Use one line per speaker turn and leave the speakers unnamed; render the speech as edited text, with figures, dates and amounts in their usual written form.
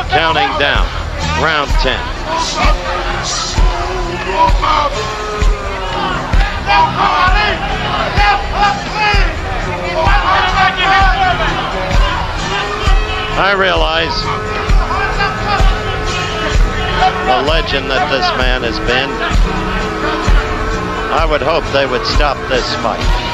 counting down. Round 10. I realize the legend that this man has been. I would hope they would stop this fight.